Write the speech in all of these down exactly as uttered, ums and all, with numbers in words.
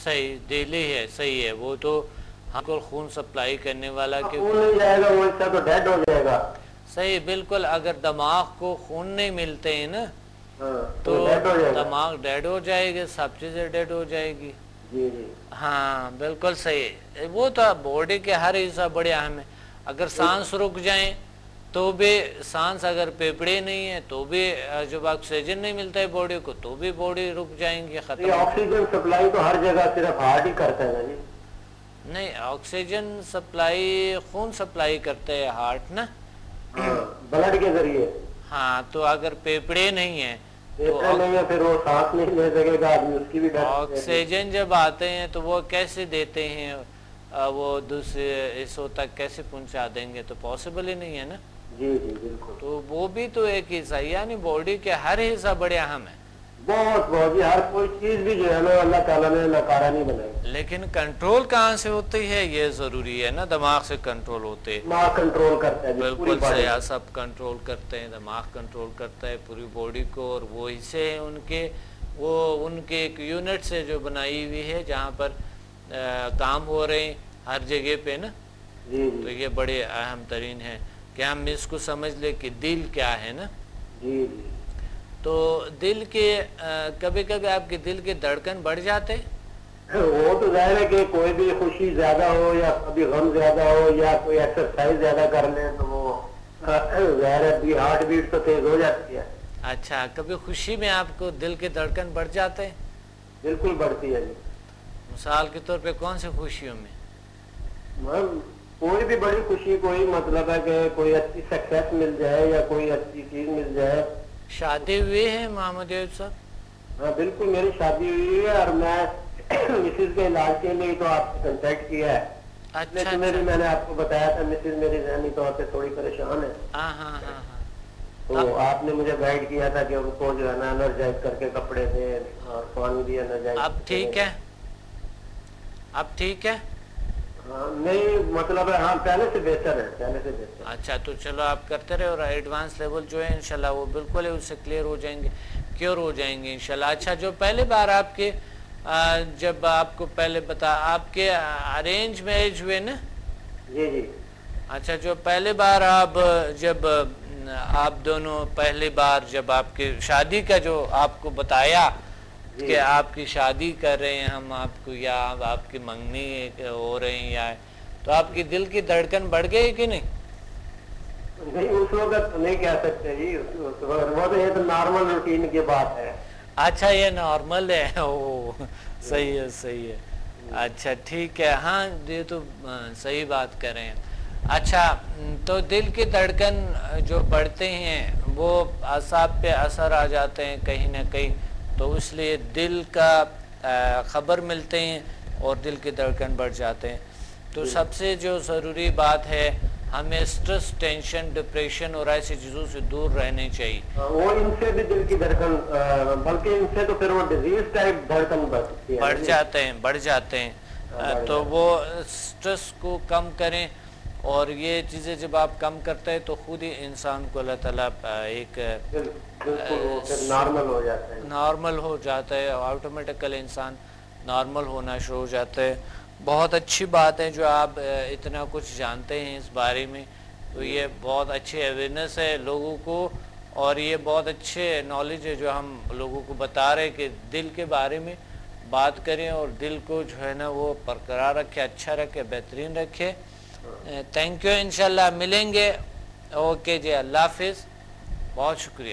صحیح دل ہی ہے، صحیح ہے، وہ تو ہم کو خون سپلائی کرنے والا کہ خون نہیں جائے گا وہ اس کا تو ڈیڈ ہو جائے گا. صحیح بالکل. اگر دماغ کو خون نہیں ملتے ہیں نا تو ڈیڈ ہو جائے گا. دماغ ڈیڈ ہو جائے گی، سب چیزیں ڈیڈ ہو جائے گی. جی جی ہاں بالکل صحیح. وہ تو باڈی کے ہر حصہ بڑے اہم ہے. اگر سانس رک جائیں تو بھی، سانس اگر پھیپھڑے نہیں ہے تو بھی جب آکسیجن نہیں ملتا ہے باڈی کو تو بھی باڈی رک جائیں گی، ختم. یہ آکسیجن سپلائی تو ہر جگہ صرف ہارٹ ہی کرتا ہے نا جی. نہیں، آکسیجن سپلائی خون سپلائی کرتے ہیں ہارٹ نا، بلڈ کے ذریعے. ہاں تو اگر پھیپھڑے نہیں ہیں تو نہیں ہے پھر وہ سانس نہیں لے سکے گا آدمی، اس کی بھی ڈیتھ. آکسیجن جب آتے ہیں تو وہ کیسے دیتے ہیں، وہ دوسرے حصوں تک کیسے پہنچا دیں گے؟ تو پاسبل ہی نہیں ہے نا. جی جی بالکل. تو وہ بھی تو ایک حصہ، یعنی باڈی کے ہر حصہ بڑے اہم ہے. بہت بہت جی، ہر کوئی چیز بھی جو ہے نا اللہ تعالیٰ نے ناکارہ نہیں بنائی. لیکن کنٹرول کہاں سے ہوتی ہے یہ ضروری ہے نا، دماغ سے کنٹرول ہوتے. دماغ کنٹرول کرتا ہے. بالکل صحیح، سب کنٹرول کرتے ہیں، دماغ کنٹرول کرتا ہے پوری باڈی کو. اور وہ حصے ہیں ان کے، وہ ان کے ایک یونٹ سے جو بنائی ہوئی ہے جہاں پر کام ہو رہے ہیں ہر جگہ پہ نا. تو یہ بڑے اہم ترین ہے کہ ہم اس کو سمجھ لیں کہ دل کیا ہے نا. جی جی. تو دل کے کبھی کبھی آپ کے دل کے دھڑکن بڑھ جاتے. وہ تو ظاہر ہے کہ کوئی بھی خوشی زیادہ ہو یا کبھی غم زیادہ ہو یا کوئی ایکسرسائز زیادہ کر لیں تو وہ ظاہر ہے ہارٹ بیٹ تو تیز ہو جاتی ہے. اچھا، کبھی خوشی میں آپ کو دل کے دھڑکن بڑھ جاتے ہیں؟ بالکل بڑھتی ہے جی. مثال کے طور پہ کون سی خوشیوں میں؟ کوئی بھی بڑی خوشی، کوئی مطلب ہے کہ کوئی اچھی سکسیس مل جائے یا کوئی اچھی چیز مل جائے. شادی ہوئی ہے محمد یوسف صاحب؟ ہاں بالکل، میری شادی ہوئی ہے اور میں مسز کے علاج کے لیے تو آپ سے کنٹیکٹ کیا ہے. اچھا. میری میں نے آپ کو بتایا تھا مسز میری ذہنی طور پہ تھوڑی پریشان ہے. ہاں ہاں ہاں ہاں. تو آپ نے مجھے گائیڈ کیا تھا کہ ان کو جو ہے نا انرجائز کر کے کپڑے دیں اور پانی بھی انرجائز. اب ٹھیک ہے؟ اب ٹھیک ہے؟ ہاں نہیں مطلب ہے ہاں پہلے سے بہتر ہے، پہلے سے بہتر. اچھا تو چلو آپ کرتے رہے، اور ایڈوانس لیول جو ہے انشاءاللہ وہ بالکل ہی اس سے کلیئر ہو جائیں گے، کیور ہو جائیں گے انشاءاللہ. اچھا، جو پہلے بار آپ کے جب آپ کو پہلے بتا آپ کے ارینج میرج ہوئے نا؟ جی جی. اچھا، جو پہلے بار آپ جب آپ دونوں پہلی بار جب آپ کی شادی کا جو آپ کو بتایا کہ آپ کی شادی کر رہے ہیں ہم آپ کو، یا آپ کی منگنی ہو رہے ہیں، یا تو آپ کی دل کی دھڑکن بڑھ گئی کہ نہیں؟ نہیں اس وقت نہیں کہہ سکتے جی، وہ تو یہ تو نارمل روٹین کی بات ہے. اچھا یہ نارمل ہے. او صحیح ہے صحیح ہے. اچھا ٹھیک ہے. ہاں یہ تو صحیح بات کر رہے ہیں. اچھا تو دل کی دھڑکن جو بڑھتے ہیں وہ اعصاب پہ اثر آ جاتے ہیں کہیں نہ کہیں، تو اس لیے دل کا خبر ملتے ہیں اور دل کی دھڑکن بڑھ جاتے ہیں. تو سب سے جو ضروری بات ہے، ہمیں سٹرس، ٹینشن، ڈپریشن اور ایسی چیزوں سے دور رہنے چاہیے. وہ ان سے بھی دل کی دھڑکن، بلکہ ان سے تو پھر وہ ڈیزیز ٹائپ دھڑکن بڑھتی ہے، بڑھ جاتے ہیں بڑھ جاتے ہیں تو وہ سٹرس کو کم کریں. اور یہ چیزیں جب آپ کم کرتے ہیں تو خود ہی انسان کو اللہ تعالیٰ ایک نارمل ہو جاتا ہے نارمل ہو جاتا ہے آٹومیٹیکل انسان نارمل ہونا شروع ہو جاتا ہے. بہت اچھی بات ہے جو آپ اتنا کچھ جانتے ہیں اس بارے میں، تو یہ بہت اچھی اویئرنیس ہے لوگوں کو، اور یہ بہت اچھے نالج ہے جو ہم لوگوں کو بتا رہے کہ دل کے بارے میں بات کریں اور دل کو جو ہے نا وہ برقرار رکھے، اچھا رکھے، بہترین رکھے. تھینک یو، انشاءاللہ ملیں گے. اوکے جی، اللہ حافظ، بہت شکریہ.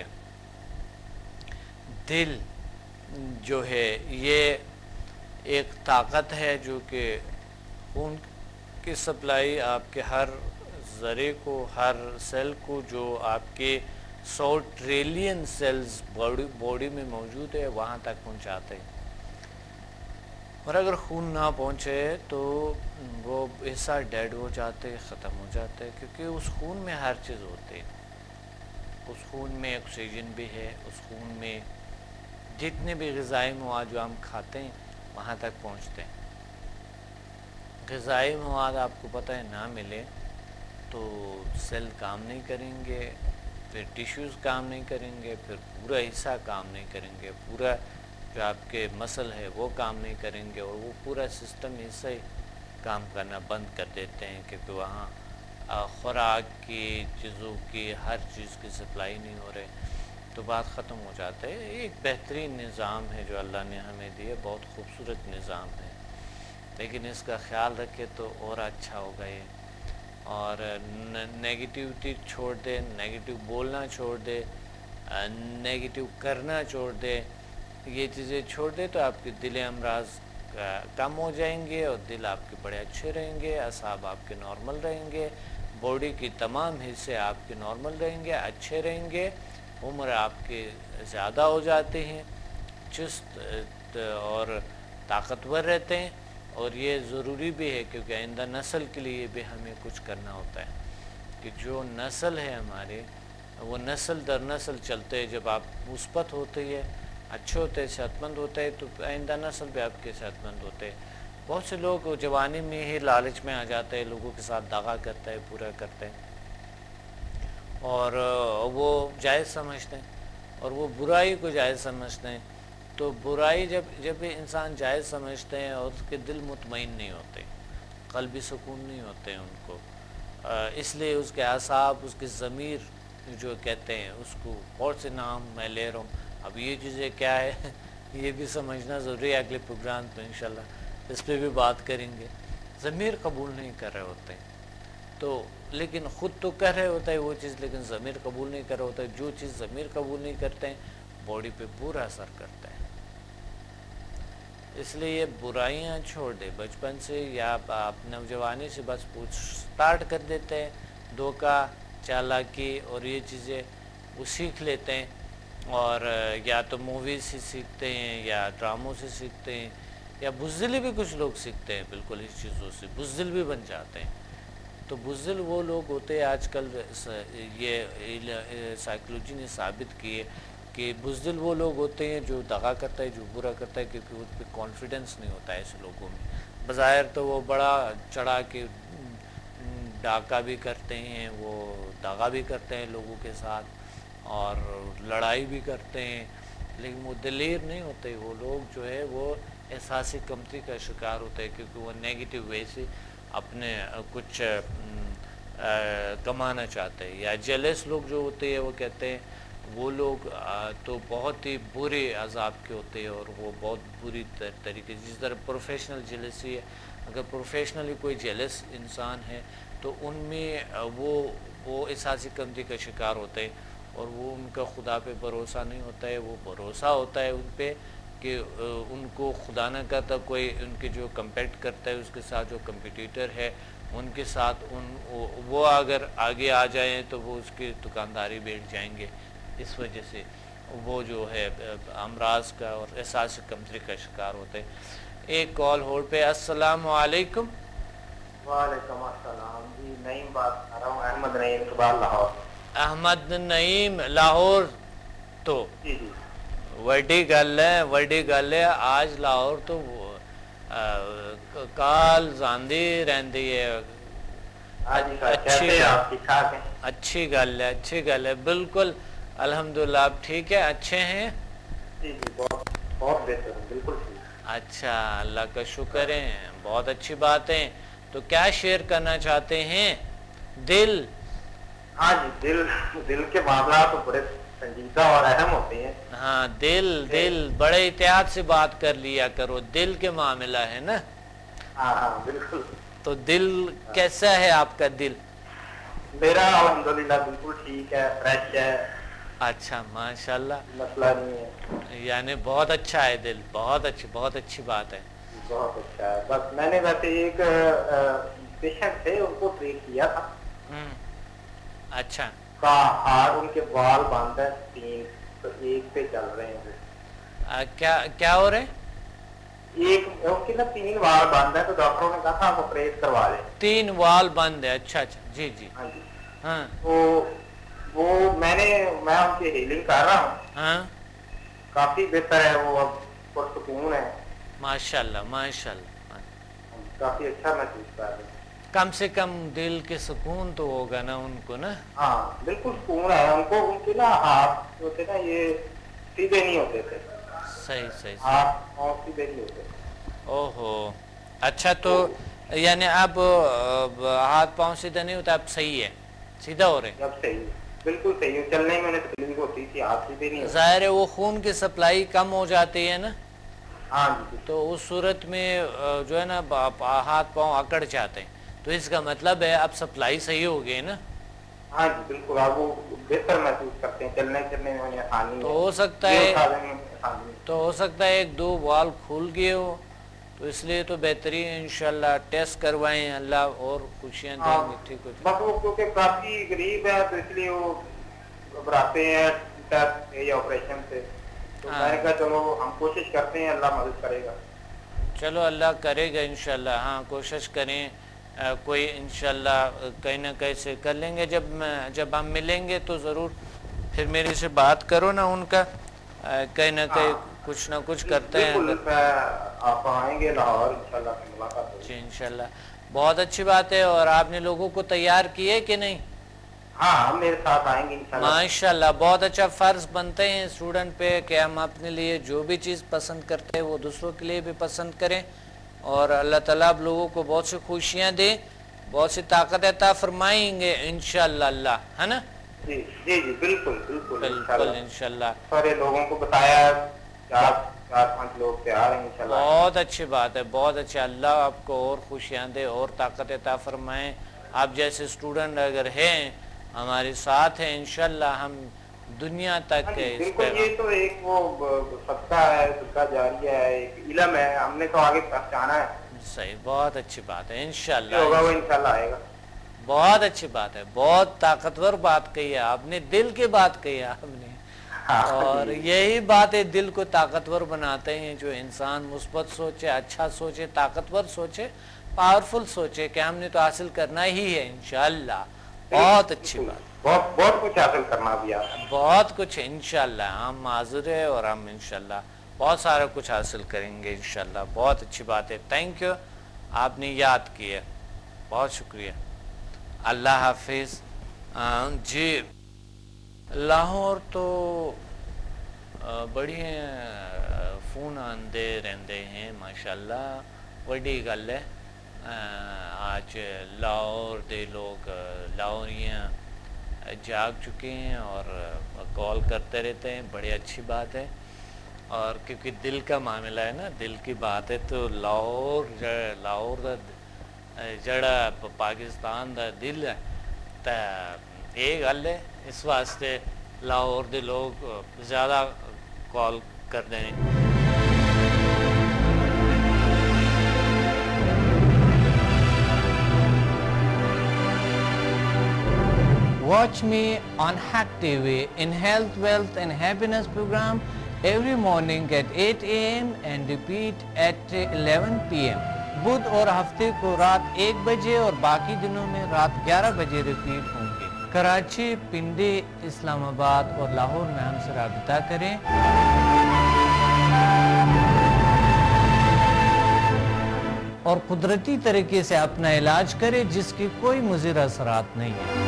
دل جو ہے یہ ایک طاقت ہے جو کہ خون کی سپلائی آپ کے ہر ذرے کو، ہر سیل کو، جو آپ کے سو ٹریلین سیلز باڈی میں موجود ہے وہاں تک پہنچاتے ہیں. اور اگر خون نہ پہنچے تو وہ حصہ ڈیڈ ہو جاتے، ختم ہو جاتے، کیونکہ اس خون میں ہر چیز ہوتی ہے. اس خون میں آکسیجن بھی ہے، اس خون میں جتنے بھی غذائی مواد جو ہم کھاتے ہیں وہاں تک پہنچتے ہیں. غذائی مواد آپ کو پتہ ہے نہ ملے تو سیل کام نہیں کریں گے، پھر ٹیشوز کام نہیں کریں گے، پھر پورا حصہ کام نہیں کریں گے، پورا جو آپ کے مسل ہے وہ کام نہیں کریں گے اور وہ پورا سسٹم ایسے ہی کام کرنا بند کر دیتے ہیں کیونکہ وہاں خوراک کی چیزوں کی ہر چیز کی سپلائی نہیں ہو رہے تو بات ختم ہو جاتا ہے. ایک بہترین نظام ہے جو اللہ نے ہمیں دیے, بہت خوبصورت نظام ہے, لیکن اس کا خیال رکھے تو اور اچھا ہوگا یہ. اور نیگیٹیوٹی چھوڑ دے, نیگیٹیو بولنا چھوڑ دے, نیگیٹیو کرنا چھوڑ دے, یہ چیزیں چھوڑ دے تو آپ کے دل امراض کم ہو جائیں گے اور دل آپ کے بڑے اچھے رہیں گے, اعصاب آپ کے نارمل رہیں گے, باڈی کی تمام حصے آپ کے نارمل رہیں گے, اچھے رہیں گے, عمر آپ کے زیادہ ہو جاتے ہیں, چست اور طاقتور رہتے ہیں. اور یہ ضروری بھی ہے کیونکہ آئندہ نسل کے لیے بھی ہمیں کچھ کرنا ہوتا ہے کہ جو نسل ہے ہمارے وہ نسل در نسل چلتے ہیں. جب آپ مثبت ہوتے ہیں, اچھے ہوتے ہیں, صحت مند ہوتے ہیں تو آئندہ نسل بھی آپ کے صحت مند ہوتے ہیں. بہت سے لوگ جوانی میں ہی لالچ میں آ جاتے ہیں, لوگوں کے ساتھ دغا کرتا ہے, پورا کرتے ہیں اور وہ جائز سمجھتے ہیں اور وہ برائی کو جائز سمجھتے ہیں. تو برائی جب جب انسان جائز سمجھتے ہیں اور اس کے دل مطمئن نہیں ہوتے, قلبی سکون نہیں ہوتے ہیں ان کو, اس لیے اس کے اعصاب, اس کی ضمیر جو کہتے ہیں اس کو, اور سے نام میں لے رہا ہوں. اب یہ چیزیں کیا ہے یہ بھی سمجھنا ضروری ہے, اگلے پروگرام پہ انشاءاللہ اس پہ بھی بات کریں گے. ضمیر قبول نہیں کر رہے ہوتے ہیں تو, لیکن خود تو کر رہے ہوتا ہے وہ چیز, لیکن ضمیر قبول نہیں کر رہا ہوتا ہے. جو چیز ضمیر قبول نہیں کرتے ہیں باڈی پہ برا اثر کرتا ہے. اس لیے یہ برائیاں چھوڑ دے بچپن سے, یا آپ نوجوانی سے بس سٹارٹ کر دیتے ہیں دھوکہ, چالاکی اور یہ چیزیں وہ سیکھ لیتے ہیں, اور یا تو موویز سے سیکھتے ہیں یا ڈراموں سے سیکھتے ہیں, یا بزدلی بھی کچھ لوگ سیکھتے ہیں بالکل اس چیزوں سے, بزدل بھی بن جاتے ہیں. تو بزدل وہ لوگ ہوتے ہیں, آج کل یہ سائیکلوجی نے ثابت کی ہے کہ بزدل وہ لوگ ہوتے ہیں جو دغا کرتا ہے, جو برا کرتا ہے, کیونکہ اس پہ کانفیڈنس نہیں ہوتا ہے ایسے لوگوں میں. بظاہر تو وہ بڑا چڑھا کے ڈاکہ بھی کرتے ہیں, وہ دغا بھی کرتے ہیں لوگوں کے ساتھ اور لڑائی بھی کرتے ہیں, لیکن وہ دلیر نہیں ہوتے. وہ لوگ جو ہے وہ احساسی کمتری کا شکار ہوتے ہیں کیونکہ وہ نیگیٹو وے سے اپنے کچھ کمانا چاہتے ہیں. یا جیلس لوگ جو ہوتے ہیں وہ کہتے ہیں وہ لوگ تو بہت ہی برے عذاب کے ہوتے ہیں اور وہ بہت بری طریقے, جس طرح پروفیشنل جیلسی ہے. اگر پروفیشنلی کوئی جیلس انسان ہے تو ان میں وہ وہ احساسی کمتری کا شکار ہوتے ہیں اور وہ ان کا خدا پہ بھروسہ نہیں ہوتا ہے. وہ بھروسہ ہوتا ہے ان پہ کہ ان کو خدا نہ کرتا کوئی ان کے جو کمپیٹ کرتا ہے اس کے ساتھ, جو کمپٹیٹر ہے ان کے ساتھ ان وہ اگر آگے آ جائیں تو وہ اس کی دکانداری بیٹھ جائیں گے. اس وجہ سے وہ جو ہے امراض کا اور احساس کمتری کا شکار ہوتے ہیں. ایک کال ہولڈ پہ. السلام علیکم. وعلیکم السلام جی, نعیم بات کر رہا ہوں, احمد نعیم اقبال لاہور. احمد نعیم لاہور تو جی جی وڈی گل ہے, وڈی گل ہے. آج لاہور تو کال زاندی رہندی ہے. اچھی اچھی گل ہے, اچھی گل ہے, بالکل الحمدللہ. آپ ٹھیک ہے, اچھے ہیں؟ جی جی بہت بہت بہتر, بالکل ٹھیک. اچھا, اللہ کا شکر ہے, بہت اچھی بات ہے. تو کیا شیئر کرنا چاہتے ہیں؟ دل. ہاں جی, دل دل کے معاملات تو بڑے سنجیدہ اور اہم ہوتے ہیں. ہاں دل دل بڑے احتیاط سے بات کر لیا کرو, دل کے معاملہ ہے نا. ہاں ہاں بالکل. تو دل کیسا ہے آپ کا دل؟ میرا الحمدللہ بالکل ٹھیک ہے, فریش ہے. اچھا ماشاءاللہ, مسئلہ نہیں ہے. یعنی بہت اچھا ہے دل, بہت اچھی, بہت اچھی بات ہے. بہت اچھا ہے. بس میں نے ویسے ایک پیشنٹ تھے, ان کو ٹریٹ کیا تھا. اچھا. ہار ان کے بال بند ہے تین, تو ایک پہ چل رہے ہیں. کیا کیا ہو رہے ہیں؟ ایک ان کے نا تین وال بند ہے, تو ڈاکٹروں نے کہا تھا آپ آپریٹ کروا لیں. تین وال بند ہے, اچھا اچھا, جی جی. ہاں جی. ہاں تو وہ میں نے میں ان کی ہیلنگ کر رہا ہوں. ہاں کافی بہتر ہے, وہ اب پرسکون ہے. ماشاءاللہ ماشاءاللہ, کافی اچھا محسوس کر رہے ہیں. کم سے کم دل کے سکون تو ہوگا نا ان کو نا. ہاں بالکل سکون ہے ان کو. ان کے نا ہاتھ جو تھے نا یہ سیدھے نہیں ہوتے تھے. صحیح صحیح آپ اور سیدھے نہیں ہوتے. اوہو اچھا تو یعنی اب ہاتھ پاؤں سیدھا نہیں ہوتا اب صحیح ہے سیدھا ہو رہے ہیں اب صحیح ہے بالکل صحیح ہے. چلنے میں تکلیف ہوتی تھی ہاتھ سیدھے نہیں ہوتے. ظاہر ہے وہ خون کی سپلائی کم ہو جاتی ہے نا ہاں جی تو اس صورت میں جو ہے نا ہاتھ پاؤں اکڑ جاتے ہیں تو اس کا مطلب ہے اب سپلائی صحیح ہو گئی نا. ہاں جی بالکل آپ وہ بہتر محسوس کرتے ہیں چلنے چلنے میں آسانی تو ہو سکتا ہے تو ہو سکتا ہے ایک دو وال کھل گئے ہو تو اس لیے تو بہترین انشاءاللہ ٹیسٹ کروائیں اللہ اور خوشیاں دیں گے ٹھیک ہو جائے. بس وہ کیونکہ کافی غریب ہے تو اس لیے وہ گھبراتے ہیں ٹیسٹ سے یا آپریشن سے تو میں نے کہا چلو ہم کوشش کرتے ہیں اللہ مدد کرے گا. چلو اللہ کرے گا انشاءاللہ. ہاں کوشش کریں کوئی انشاءاللہ کہیں نہ کہیں سے کر لیں گے. جب جب ہم ملیں گے تو ضرور پھر میرے سے بات کرو نا ان کا کہیں نہ کہیں کچھ نہ کچھ کرتے ہیں. آپ آئیں گے لاہور انشاءاللہ ملاقات ہوگی. جی انشاءاللہ بہت اچھی بات ہے. اور آپ نے لوگوں کو تیار کیے کہ نہیں؟ ہاں ہم میرے ساتھ آئیں گے انشاءاللہ. ماشاءاللہ بہت اچھا فرض بنتے ہیں اسٹوڈنٹ پہ کہ ہم اپنے لیے جو بھی چیز پسند کرتے ہیں وہ دوسروں کے لیے بھی پسند کریں اور اللہ تعالیٰ آپ لوگوں کو بہت سی خوشیاں دیں بہت سی طاقت عطا فرمائیں گے انشاءاللہ اللہ ہے نا. جی جی جی بالکل بالکل بالکل انشاءاللہ سارے لوگوں کو بتایا چار چار پانچ لوگ تیار ہیں انشاءاللہ. بہت اچھی بات ہے بہت اچھا. اللہ آپ کو اور خوشیاں دے اور طاقت عطا فرمائیں. آپ جیسے اسٹوڈنٹ اگر ہیں ہمارے ساتھ ہیں انشاءاللہ ہم دنیا تک بالکل. یہ تو ایک وہ صدقہ ہے صدقہ جاریہ ہے ایک علم ہے ہم نے تو آگے پہنچانا ہے. صحیح بہت اچھی بات ہے انشاءاللہ ہوگا وہ انشاءاللہ آئے گا. بہت اچھی بات ہے بہت طاقتور بات کہی ہے آپ نے دل کی بات کہی ہے آپ نے اور یہی باتیں دل کو طاقتور بناتے ہیں جو انسان مثبت سوچے اچھا سوچے طاقتور سوچے پاورفل سوچے کہ ہم نے تو حاصل کرنا ہی ہے انشاءاللہ. بہت اچھی بات بہت بہت کچھ حاصل کرنا بھی آپ بہت کچھ انشاءاللہ ہم معذور ہیں اور ہم انشاءاللہ بہت سارا کچھ حاصل کریں گے انشاءاللہ. بہت اچھی بات ہے. تھینک یو آپ نے یاد کیا بہت شکریہ. اللہ حافظ. جی لاہور تو بڑی فون آندے رہندے ہیں ماشاءاللہ بڑی گل ہے. آج لاہور دے لوگ لاہوریاں جاگ چکے ہیں اور کال کرتے رہتے ہیں بڑی اچھی بات ہے. اور کیونکہ دل کا معاملہ ہے نا دل کی بات ہے تو لاہور لاہور دا جڑا پاکستان دا دل ہے تو یہ گل ہے اس واسطے لاہور دے لوگ زیادہ کال کرتے ہیں. Watch me on Hack T V in Health, Wealth and Happiness program every morning at eight A M and repeat at eleven P M بدھ اور ہفتے کو رات ایک بجے اور باقی دنوں میں رات گیارہ بجے ریپیٹ ہوں گے. کراچی پنڈی اسلام آباد اور لاہور میں ہم سے رابطہ کریں. اور قدرتی طریقے سے اپنا علاج کریں جس کی کوئی مضر اثرات نہیں ہیں.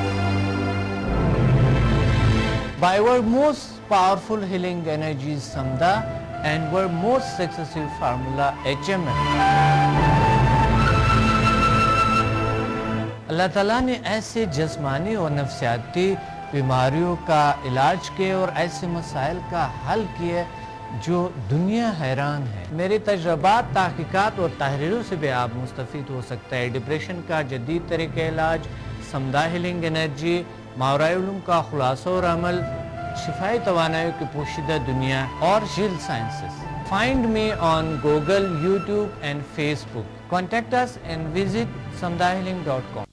By our most powerful healing energies Samda and our most successful formula H M M. اللہ تعالیٰ نے ایسے جسمانی اور نفسیاتی بیماریوں کا علاج کیے اور ایسے مسائل کا حل کیے جو دنیا حیران ہے. میرے تجربات تحقیقات اور تحریروں سے بھی آپ مستفید ہو سکتا ہے. ڈپریشن کا جدید طریقہ علاج سمدہ ہیلنگ انرجی ماورائے علوم کا خلاصہ اور عمل شفائی توانائی کی پوشیدہ دنیا اور جیل sciences. Find me on Google, YouTube and Facebook. Contact us and visit samdahealing dot com.